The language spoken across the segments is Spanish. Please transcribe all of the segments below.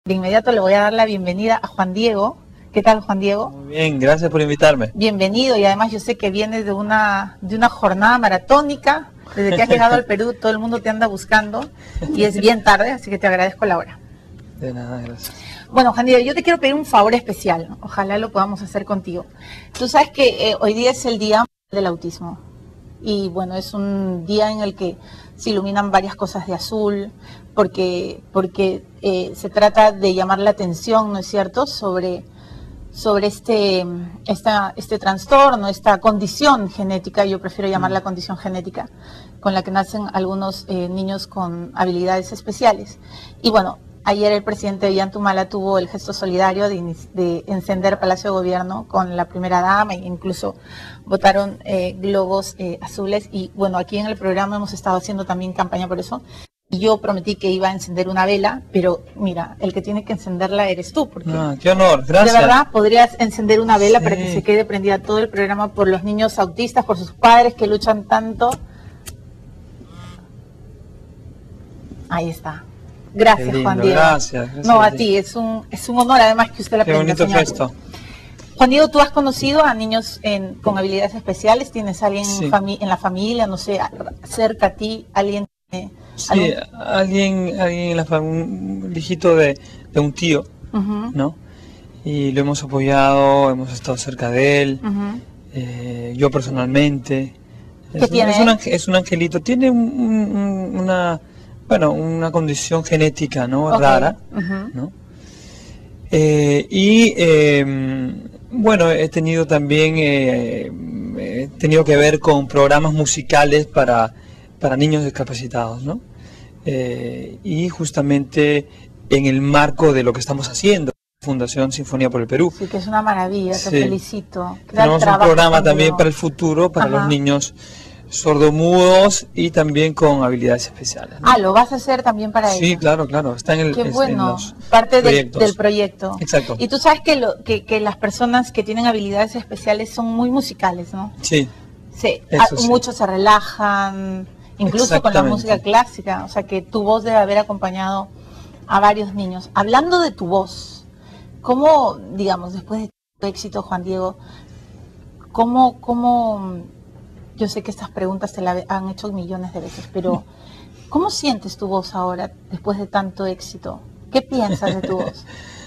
De inmediato le voy a dar la bienvenida a Juan Diego. ¿Qué tal, Juan Diego? Muy bien, gracias por invitarme. Bienvenido, y además yo sé que vienes de una jornada maratónica. Desde que has llegado al Perú, todo el mundo te anda buscando y es bien tarde, así que te agradezco la hora. De nada, gracias. Bueno, Juan Diego, yo te quiero pedir un favor especial, ¿no? Ojalá lo podamos hacer contigo. Tú sabes que hoy día es el Día del Autismo y bueno, es un día en el que se iluminan varias cosas de azul, porque se trata de llamar la atención, ¿no es cierto?, sobre este trastorno, esta condición genética. Yo prefiero llamarla condición genética, con la que nacen algunos niños con habilidades especiales. Y bueno, ayer el presidente Ollanta tuvo el gesto solidario de encender Palacio de Gobierno con la primera dama, e incluso botaron globos azules. Y bueno, aquí en el programa hemos estado haciendo también campaña por eso. Yo prometí que iba a encender una vela, pero mira, el que tiene que encenderla eres tú. Porque qué honor, gracias. De verdad, podrías encender una vela, sí, para que se quede prendida todo el programa por los niños autistas, por sus padres que luchan tanto. Ahí está. Gracias, Juan Diego. Gracias. No, a ti, es un honor además que usted la prenda. Qué bonito gesto. Juan Diego, ¿tú has conocido a niños con habilidades especiales? ¿Tienes alguien en la familia, no sé, cerca a ti, alguien? Sí, alguien en la familia, un hijito de un tío, ¿no? Y lo hemos apoyado, hemos estado cerca de él, yo personalmente. ¿Qué tiene? Es un angelito, tiene una condición genética, ¿no? Rara, ¿no? Bueno, he tenido también, he tenido que ver con programas musicales para niños discapacitados, ¿no? Y justamente en el marco de lo que estamos haciendo, Fundación Sinfonía por el Perú. Sí, que es una maravilla, te felicito. Tenemos un programa también para el futuro, para los niños sordomudos y también con habilidades especiales, ¿no? ¿Lo vas a hacer también para ellos? Sí, claro, está en Qué bueno, parte del proyecto. Exacto. Y tú sabes que las personas que tienen habilidades especiales son muy musicales, ¿no? Sí. Sí, muchos se relajan, incluso con la música clásica, o sea que tu voz debe haber acompañado a varios niños. Hablando de tu voz, ¿cómo, digamos, después de tu éxito, Juan Diego, cómo yo sé que estas preguntas te las han hecho millones de veces, pero ¿cómo sientes tu voz ahora, después de tanto éxito? ¿Qué piensas de tu voz?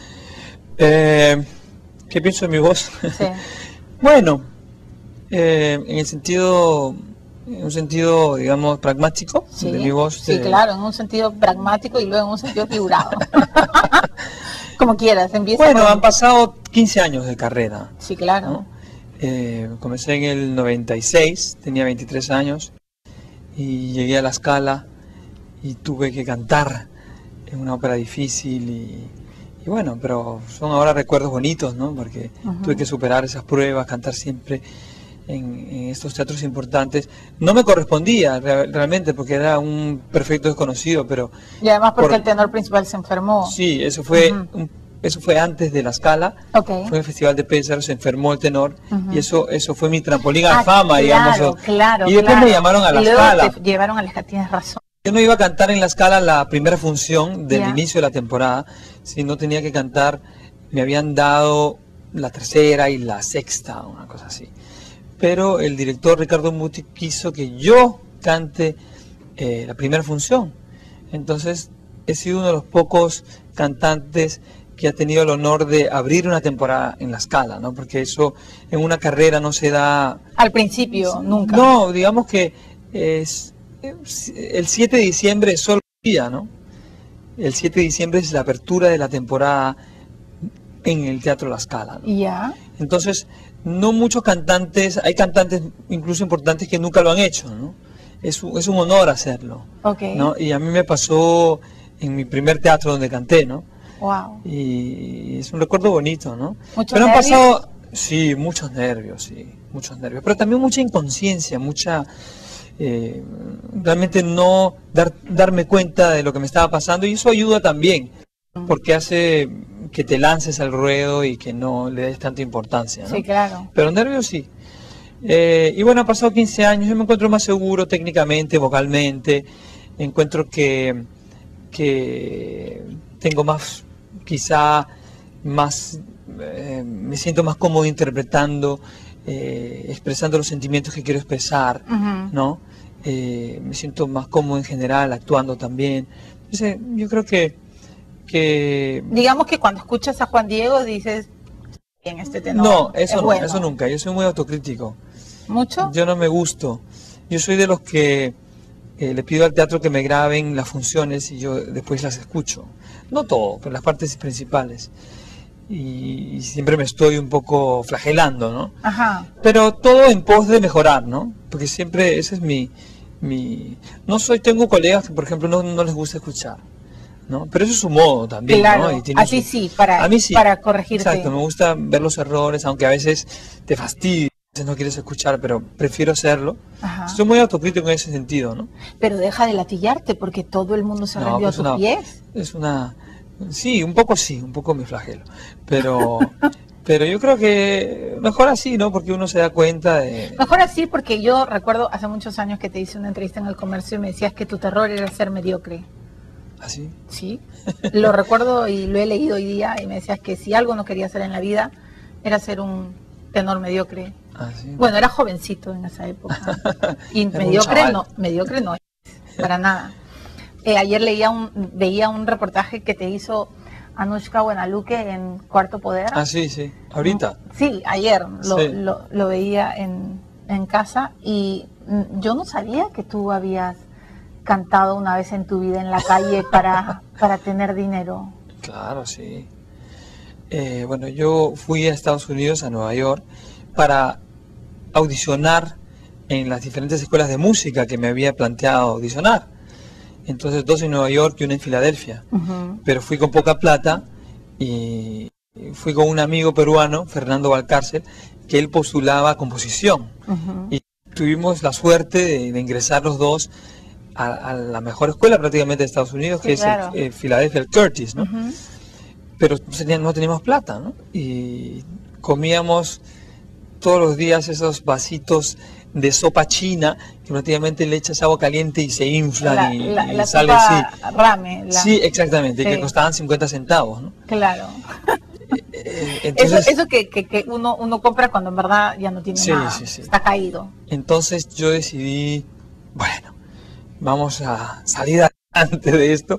¿Qué pienso de mi voz? Sí. Bueno, en un sentido, digamos, pragmático, sí, de mi voz. Sí, claro, en un sentido pragmático y luego en un sentido figurado. Como quieras, empieza. Bueno, han pasado 15 años de carrera. Sí, claro. ¿no? Comencé en el 96, tenía 23 años y llegué a La Scala y tuve que cantar en una ópera difícil y bueno, pero son ahora recuerdos bonitos, ¿no? Porque tuve que superar esas pruebas, cantar siempre en estos teatros importantes. No me correspondía realmente porque era un perfecto desconocido, pero... Y además porque el tenor principal se enfermó. Sí, eso fue antes de La Scala, fue en el Festival de Pesaro, se enfermó el tenor y eso fue mi trampolín a fama, digamos. Claro, y después me llamaron a La Scala. Te llevaron a La Scala, tienes razón. Yo no iba a cantar en La Scala la primera función del inicio de la temporada, sino tenía que cantar, me habían dado la tercera y la sexta, una cosa así. Pero el director Ricardo Muti quiso que yo cante la primera función. Entonces he sido uno de los pocos cantantes que ha tenido el honor de abrir una temporada en La Scala, ¿no? Porque eso en una carrera no se da... Al principio, nunca. No, digamos que el 7 de diciembre es solo un día, ¿no? El 7 de diciembre es la apertura de la temporada en el Teatro La Scala, ¿no? Ya. Entonces, no muchos cantantes, hay cantantes incluso importantes que nunca lo han hecho, ¿no? Es un honor hacerlo, ¿no? Y a mí me pasó en mi primer teatro donde canté, ¿no? Wow. Y es un recuerdo bonito, ¿no? Pero han pasado, sí, muchos nervios, pero también mucha inconsciencia, realmente no darme cuenta de lo que me estaba pasando, y eso ayuda también, porque hace que te lances al ruedo y que no le des tanta importancia, ¿no? Sí, claro. Pero nervios sí. Y bueno, han pasado 15 años, yo me encuentro más seguro técnicamente, vocalmente, encuentro que tengo más quizá más, me siento más cómodo interpretando, expresando los sentimientos que quiero expresar, ¿no? Me siento más cómodo en general, actuando también. Entonces, yo creo que... Digamos que cuando escuchas a Juan Diego dices, bien, este tenor No, eso es no, bueno. eso nunca. Yo soy muy autocrítico. ¿Mucho? Yo no me gusto. Yo soy de los que le pido al teatro que me graben las funciones y yo después las escucho. No todo, pero las partes principales. Y siempre me estoy un poco flagelando, ¿no? Ajá. Pero todo en pos de mejorar, ¿no? Porque siempre ese es no soy, tengo colegas que por ejemplo no les gusta escuchar, ¿no? Pero eso es su modo también, Claro, ¿no? Y así sí, para, a mí sí, para corregirte. exacto, me gusta ver los errores, aunque a veces te fastidia, a veces no quieres escuchar, pero prefiero hacerlo. Ajá. Soy muy autocrítico en ese sentido, ¿no? Pero deja de latillarte porque todo el mundo se rindió pues a tus pies. Sí, un poco mi flagelo, pero yo creo que mejor así, ¿no? Porque uno se da cuenta de... Mejor así porque yo recuerdo hace muchos años que te hice una entrevista en El Comercio y me decías que tu terror era ser mediocre. ¿Así? Sí, lo recuerdo y lo he leído hoy día y me decías que si algo no quería hacer en la vida era ser un tenor mediocre. ¿Ah, sí? Bueno, era jovencito en esa época y Era mediocre no es, para nada. Ayer veía un reportaje que te hizo Anushka Buenaluque en Cuarto Poder. Ah, sí, sí. ¿Ahorita? Sí, ayer Sí. lo veía en casa y yo no sabía que tú habías cantado una vez en tu vida en la calle para tener dinero. Claro, sí. Bueno, yo fui a Estados Unidos, a Nueva York, para audicionar en las diferentes escuelas de música que me había planteado audicionar. Entonces, 2 en Nueva York y 1 en Filadelfia. Pero fui con poca plata y fui con un amigo peruano, Fernando Valcárcel, que él postulaba composición. Y tuvimos la suerte de ingresar los dos a la mejor escuela prácticamente de Estados Unidos, Sí, que claro. es el Philadelphia, el Curtis, ¿no? Pero no teníamos plata, ¿no? Y comíamos todos los días esos vasitos de sopa china que prácticamente le echas agua caliente y se inflan y la sale sopa así. ramen. Sí, exactamente, Sí. que costaban 50 centavos, ¿no? Claro. Entonces, Eso que uno compra cuando en verdad ya no tiene Sí, nada, sí, sí. está caído. entonces yo decidí, bueno, vamos a salir adelante de esto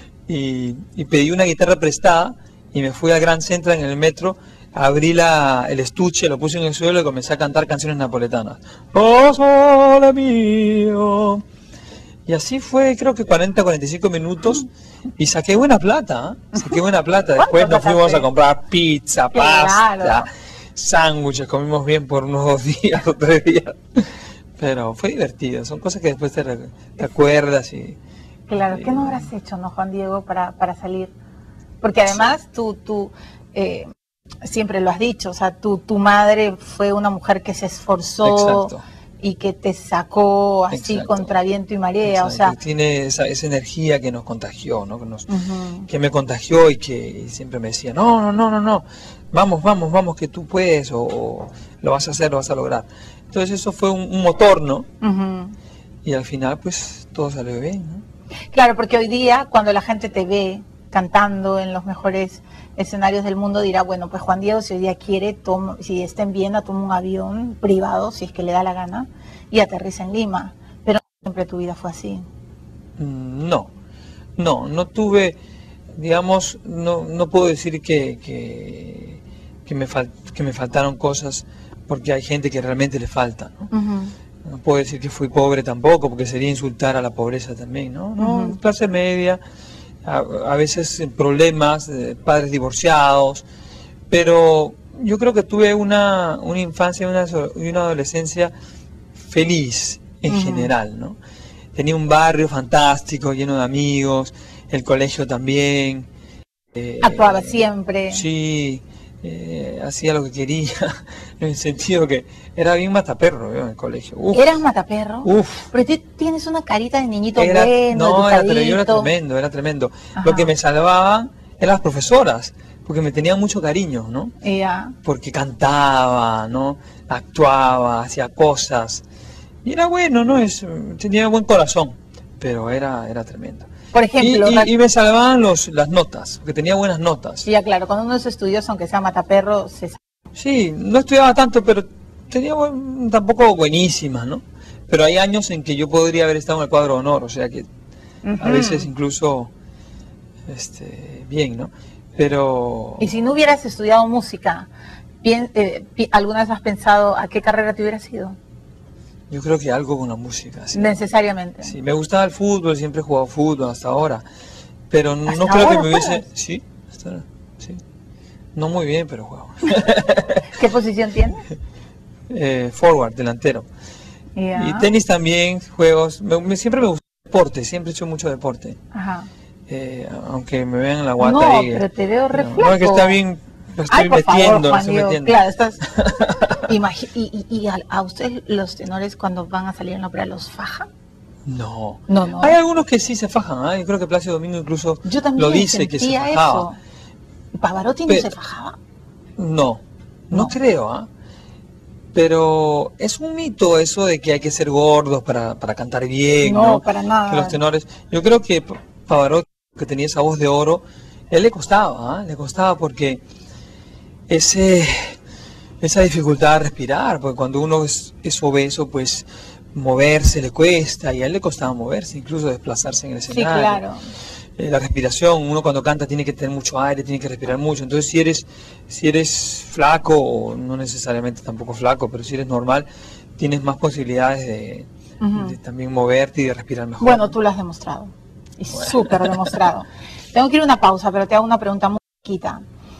y pedí una guitarra prestada y me fui al Grand Central en el metro, abrí el estuche, lo puse en el suelo y comencé a cantar canciones napoletanas. Oh, sole mío. Y así fue, creo que 45 minutos y saqué buena plata, ¿eh? Saqué buena plata. Después nos fuimos a comprar pizza, pasta, Claro. sándwiches, comimos bien por unos 2 días o 3 días. Pero fue divertido, son cosas que después te acuerdas y... Claro, ¿qué no habrás hecho, no, Juan Diego, para salir? Porque además tú siempre lo has dicho, o sea, tu madre fue una mujer que se esforzó. Exacto. Y que te sacó así Exacto. contra viento y marea, Exacto, o sea... que tiene esa energía que nos contagió, ¿no? Uh-huh. Que me contagió y que siempre me decía, no, vamos, que tú puedes, o lo vas a hacer, lo vas a lograr. Entonces eso fue un motor, ¿no? Uh-huh. Y al final, pues, todo salió bien, ¿no? Claro, porque hoy día, cuando la gente te ve cantando en los mejores escenarios del mundo, dirá, bueno, pues Juan Diego, si hoy día quiere, si está en Viena, toma un avión privado, si es que le da la gana, y aterriza en Lima. Pero no siempre tu vida fue así. No tuve, digamos, no puedo decir que me faltaron cosas, porque hay gente que realmente le falta, ¿no? Uh-huh. No puedo decir que fui pobre tampoco, porque sería insultar a la pobreza también, ¿no? No, clase media, a veces problemas, padres divorciados, pero yo creo que tuve una infancia y una adolescencia feliz en general, ¿no? Tenía un barrio fantástico, lleno de amigos, el colegio también. Actuaba siempre. Sí, hacía lo que quería, en el sentido que era bien mataperro, ¿no? En el colegio. Uf, ¿Eras mataperro? uf. Pero tú tienes una carita de niñito Yo bueno, era educadito. tremendo. Ajá. Lo que me salvaban eran las profesoras, porque me tenían mucho cariño, ¿no? Ya. Porque cantaba, ¿no? Actuaba, hacía cosas. Y era bueno, ¿no? Tenía buen corazón, pero era tremendo. Por ejemplo... Y me salvaban las notas, porque tenía buenas notas. Ya, claro, cuando uno es estudioso, aunque sea mataperro, se sabe. Sí, no estudiaba tanto, pero tenía tampoco buenísimas, ¿no? Pero hay años en que yo podría haber estado en el cuadro de honor, o sea que a veces incluso bien, ¿no? Pero... Y si no hubieras estudiado música, ¿alguna vez has pensado a qué carrera te hubieras ido? Yo creo que algo con la música. Sí. Necesariamente. Sí, me gustaba el fútbol, siempre he jugado fútbol hasta ahora, pero no ¿Hasta creo que ahora me hubiese... juegas? Sí, hasta ahora, sí. No muy bien, pero juego. ¿Qué posición tienes? Forward, delantero. Yeah. Y tenis también, juegos. Siempre me gustó el deporte, siempre he hecho mucho deporte. Ajá. Aunque me vean en la guata No, ahí. pero te veo re No, flaco. es que está bien, me estoy Ay, por metiendo, favor, me Juan estoy Diego, metiendo. claro, estás... ¿Y a ustedes los tenores cuando van a salir en la ópera los fajan? No. No. Hay algunos que sí se fajan, ¿eh? Yo creo que Plácido Domingo incluso Yo también lo dice, que se sentía fajaba. eso. ¿Pavarotti no se fajaba? No creo, ¿ah? Pero es un mito eso de que hay que ser gordos para cantar bien, ¿no? No, para nada. Que los tenores... Yo creo que Pavarotti, que tenía esa voz de oro, él le costaba, ¿ah? Le costaba porque esa dificultad de respirar, porque cuando uno es obeso, pues moverse le cuesta, y a él le costaba moverse, incluso desplazarse en el escenario. Sí, claro. La respiración, uno cuando canta tiene que tener mucho aire, tiene que respirar mucho. Entonces si eres flaco, o no necesariamente tampoco flaco, pero si eres normal, tienes más posibilidades de también moverte y de respirar mejor. Bueno, tú lo has demostrado. Y súper demostrado. Tengo que ir a una pausa, pero te hago una pregunta muy chiquita.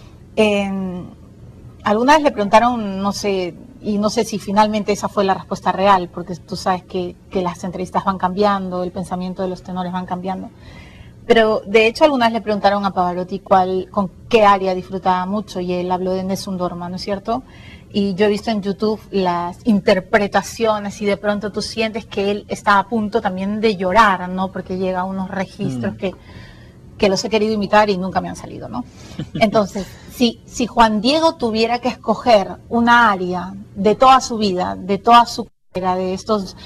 Alguna vez le preguntaron, no sé, y no sé si finalmente esa fue la respuesta real, porque tú sabes que las entrevistas van cambiando, el pensamiento de los tenores van cambiando. Pero de hecho alguna vez le preguntaron a Pavarotti con qué área disfrutaba mucho, y él habló de Nessun Dorma, ¿no es cierto? Y yo he visto en YouTube las interpretaciones y de pronto tú sientes que él está a punto también de llorar, ¿no? Porque llega a unos registros que los he querido imitar y nunca me han salido, ¿no? Entonces, si Juan Diego tuviera que escoger una área de toda su vida, de toda su carrera, de estos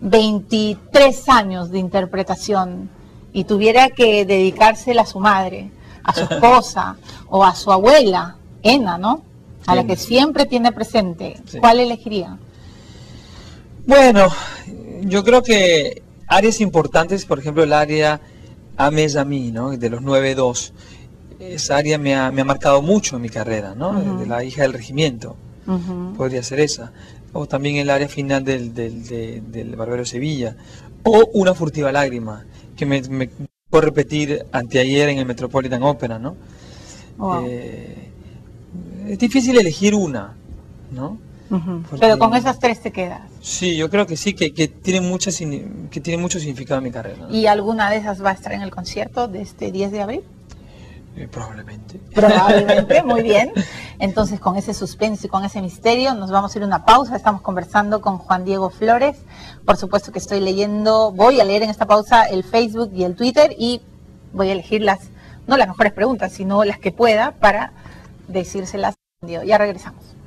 23 años de interpretación, y tuviera que dedicársela a su madre, a su esposa o a su abuela, Ena, ¿no? A la que siempre tiene presente, sí. ¿Cuál elegiría? Bueno, yo creo que áreas importantes, por ejemplo el área Ames a mí, ¿no? De los 9-2, esa área me ha marcado mucho en mi carrera, ¿no? De la hija del regimiento, podría ser esa. O también el área final del Barbero de Sevilla, o Una furtiva lágrima, que me puedo repetir anteayer en el Metropolitan Opera, ¿no? Wow. Es difícil elegir una, ¿no? Porque, pero con esas tres te quedas. Sí, yo creo que sí, que tiene mucho significado en mi carrera, ¿no? ¿Y alguna de esas va a estar en el concierto de este 10 de abril? Probablemente. Probablemente, muy bien. Entonces, con ese suspenso y con ese misterio, nos vamos a ir a una pausa. Estamos conversando con Juan Diego Flores. Por supuesto que voy a leer en esta pausa el Facebook y el Twitter, y voy a elegir no las mejores preguntas, sino las que pueda para decírselas. Ya regresamos.